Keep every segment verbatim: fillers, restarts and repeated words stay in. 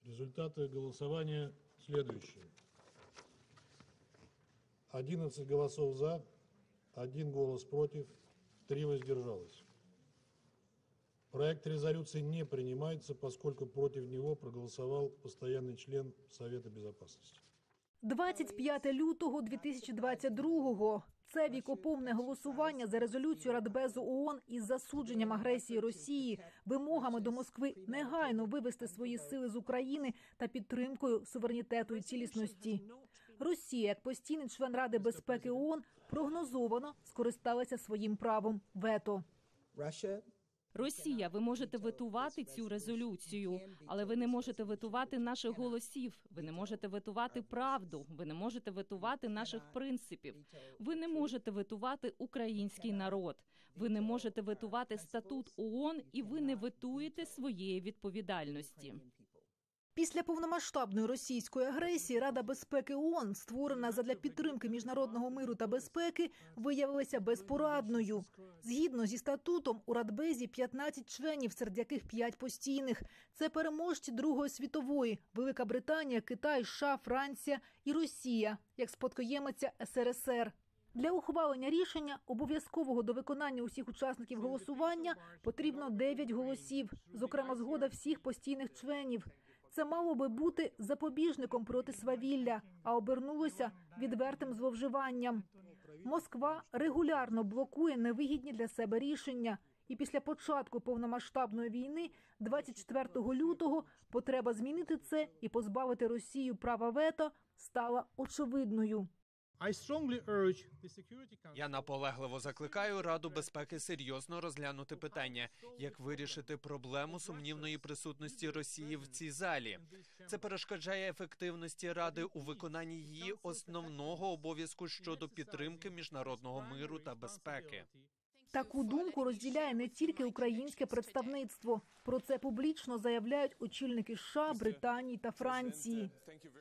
Результаты голосования следующие. одиннадцать голосов за, один голос против, три воздержалось. Проект резолюции не принимается, поскольку против него проголосовал постоянный член Совета Безопасности. двадцять п'яте лютого дві тисячі двадцять другого. Це вікоповне голосування за резолюцію Радбезу ООН із засудженням агресії Росії, вимогами до Москви негайно вивести свої сили з України та підтримкою суверенітету і цілісності. Росія, як постійний член Ради безпеки ООН, прогнозовано скористалася своїм правом вето. Росія, ви можете ветувати цю резолюцію, але ви не можете ветувати наших голосів, ви не можете ветувати правду, ви не можете ветувати наших принципів, ви не можете ветувати український народ, ви не можете ветувати статут ООН і ви не ветуєте своєї відповідальності. Після повномасштабної російської агресії Рада безпеки ООН, створена задля підтримки міжнародного миру та безпеки, виявилася безпорадною. Згідно зі статутом, у Радбезі п'ятнадцять членів, серед яких п'ять постійних. Це переможці Другої світової – Велика Британія, Китай, США, Франція і Росія, як спадкоємиця ес ер ес ер. Для ухвалення рішення, обов'язкового до виконання усіх учасників голосування, потрібно дев'ять голосів, зокрема згода всіх постійних членів. Це мало би бути запобіжником проти свавілля, а обернулося відвертим зловживанням. Москва регулярно блокує невигідні для себе рішення. І після початку повномасштабної війни, двадцять четвертого лютого, потреба змінити це і позбавити Росію права вето стала очевидною. Я наполегливо закликаю Раду безпеки серйозно розглянути питання, як вирішити проблему сумнівної присутності Росії в цій залі. Це перешкоджає ефективності Ради у виконанні її основного обов'язку щодо підтримки міжнародного миру та безпеки. Таку думку розділяє не тільки українське представництво. Про це публічно заявляють очільники США, Британії та Франції.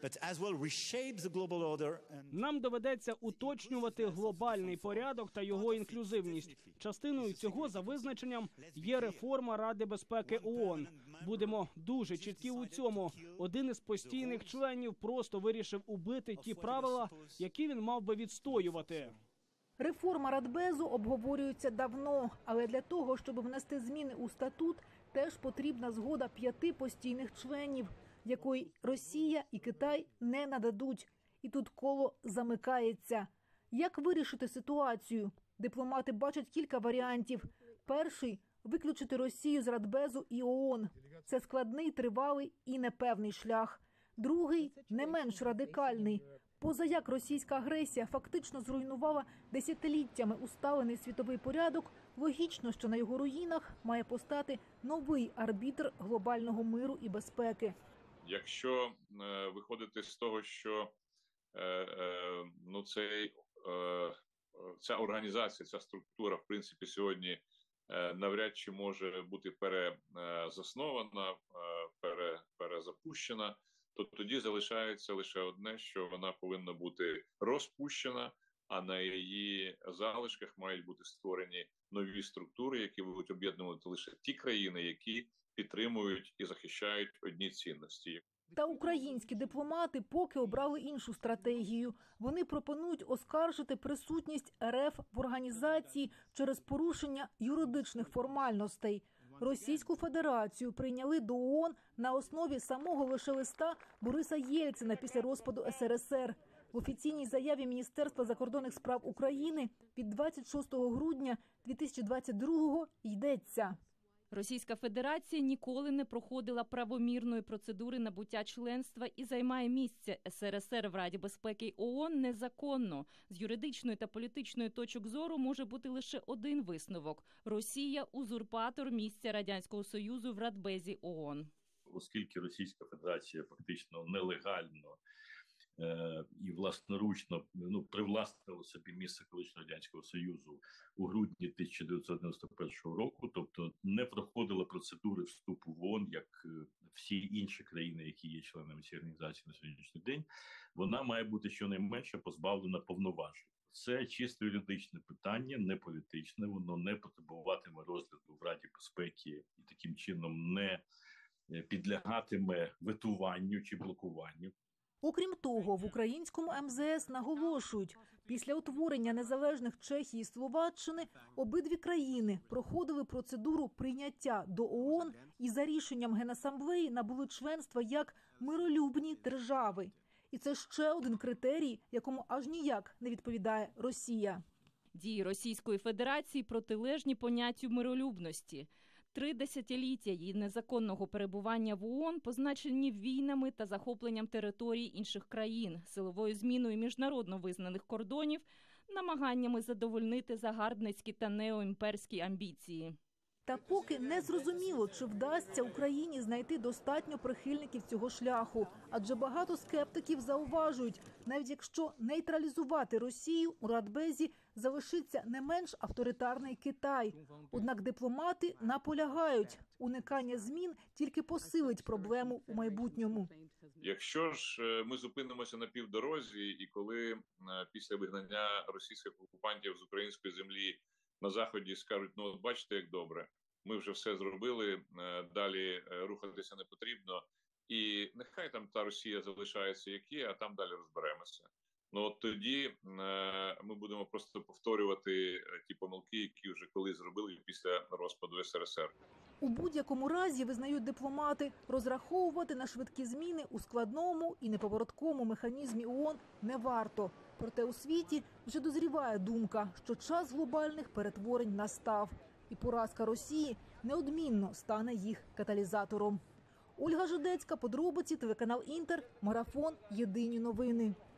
Нам доведеться уточнювати глобальний порядок та його інклюзивність. Частиною цього, за визначенням, є реформа Ради безпеки ООН. Будемо дуже чіткі у цьому. Один із постійних членів просто вирішив убити ті правила, які він мав би відстоювати. Реформа Радбезу обговорюється давно, але для того, щоб внести зміни у статут, теж потрібна згода п'яти постійних членів, якої Росія і Китай не нададуть. І тут коло замикається. Як вирішити ситуацію? Дипломати бачать кілька варіантів. Перший – виключити Росію з Радбезу і ООН. Це складний, тривалий і непевний шлях. Другий – не менш радикальний. Позаяк російська агресія фактично зруйнувала десятиліттями усталений світовий порядок, логічно, що на його руїнах має постати новий арбітр глобального миру і безпеки. Якщо е, виходити з того, що е, е, ну, цей, е, ця організація, ця структура, в принципі, сьогодні е, навряд чи може бути перезаснована, е, пере, перезапущена, то тоді залишається лише одне, що вона повинна бути розпущена, а на її залишках мають бути створені нові структури, які будуть об'єднувати лише ті країни, які підтримують і захищають одні цінності. Та українські дипломати поки обрали іншу стратегію. Вони пропонують оскаржити присутність ер еф в організації через порушення юридичних формальностей. Російську Федерацію прийняли до ООН на основі самого лише листа Бориса Єльцина після розпаду ес ер ес ер. В офіційній заяві Міністерства закордонних справ України від двадцять шостого грудня дві тисячі двадцять другого йдеться. Російська Федерація ніколи не проходила правомірної процедури набуття членства і займає місце ес ер ес ер в Раді безпеки ООН незаконно. З юридичної та політичної точок зору може бути лише один висновок – Росія – узурпатор місця Радянського Союзу в Радбезі ООН. Оскільки Російська Федерація фактично нелегально е- і власноручно ну, привласнила собі місце колишнього Радянського Союзу у грудні тисяча дев'ятсот дев'яносто першого року, тобто не проходила процедури вступу в ООН, як всі інші країни, які є членами цієї організації на сьогоднішній день, вона має бути щонайменше позбавлена повноважень. Це чисто юридичне питання, не політичне, воно не потребуватиме розгляду в Раді безпеки і таким чином не підлягатиме ветуванню чи блокуванню. Окрім того, в українському ем зе ес наголошують, після утворення незалежних Чехії і Словаччини обидві країни проходили процедуру прийняття до ООН і за рішенням Генасамблеї набули членства як миролюбні держави. І це ще один критерій, якому аж ніяк не відповідає Росія. Дії Російської Федерації протилежні поняттю миролюбності. Три десятиліття її незаконного перебування в ООН позначені війнами та захопленням територій інших країн, силовою зміною міжнародно визнаних кордонів, намаганнями задовольнити загарбницькі та неоімперські амбіції. Та поки не зрозуміло, чи вдасться Україні знайти достатньо прихильників цього шляху. Адже багато скептиків зауважують, навіть якщо нейтралізувати Росію, у Радбезі залишиться не менш авторитарний Китай. Однак дипломати наполягають, уникання змін тільки посилить проблему у майбутньому. Якщо ж ми зупинимося на півдорозі, і коли після вигнання російських окупантів з української землі на Заході скажуть, ну от бачите, як добре, ми вже все зробили, далі рухатися не потрібно, і нехай там та Росія залишається як є, а там далі розберемося. Ну от тоді ми будемо просто повторювати ті помилки, які вже колись зробили після розпаду ес ер ес ер. У будь-якому разі, визнають дипломати, розраховувати на швидкі зміни у складному і неповоротковому механізмі ООН не варто. Проте у світі вже дозріває думка, що час глобальних перетворень настав. І поразка Росії неодмінно стане їх каталізатором. Ольга Жидецька, подробиці, телеканал Інтер, Марафон, Єдині новини.